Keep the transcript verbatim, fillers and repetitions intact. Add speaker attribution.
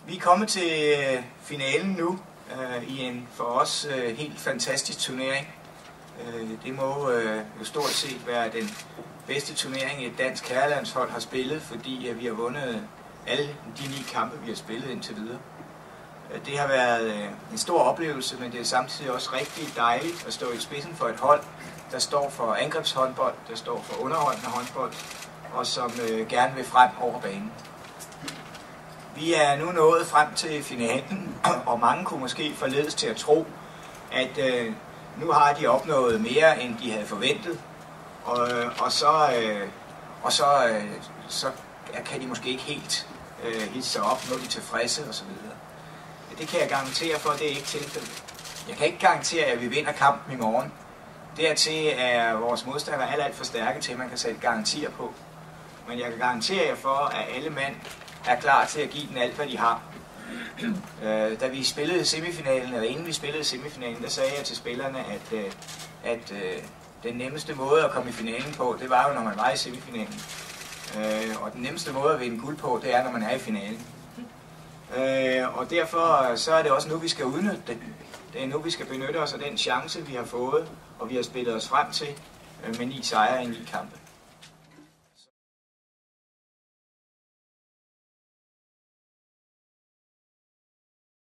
Speaker 1: Vi er kommet til finalen nu øh, i en for os øh, helt fantastisk turnering. Øh, det må øh, jo stort set være den bedste turnering, et dansk herrelandshold har spillet, fordi øh, vi har vundet alle de ni kampe, vi har spillet indtil videre. Øh, det har været øh, en stor oplevelse, men det er samtidig også rigtig dejligt at stå i spidsen for et hold, der står for angrebshåndbold, der står for underholdende håndbold, og som øh, gerne vil frem over banen. Vi er nu nået frem til finalen, og mange kunne måske forledes til at tro, at øh, nu har de opnået mere, end de havde forventet, og, og så, øh, og så, øh, så kan de måske ikke helt øh, hisse sig op, når de er tilfredse osv. Det kan jeg garantere for, at det er ikke tilfældet. Jeg kan ikke garantere, at vi vinder kampen i morgen. Dertil er vores modstandere alt, alt for stærke til, at man kan sætte garantier på. Men jeg kan garantere jer for, at alle mand er klar til at give den alt, hvad de har. Øh, da vi spillede semifinalen, eller inden vi spillede semifinalen, der sagde jeg til spillerne, at, øh, at øh, den nemmeste måde at komme i finalen på, det var jo, når man var i semifinalen. Øh, og den nemmeste måde at vinde guld på, det er, når man er i finalen. Øh, og derfor så er det også nu, vi skal udnytte det. Det er nu, vi skal benytte os af den chance, vi har fået, og vi har spillet os frem til øh, med ni sejre i ni kampe.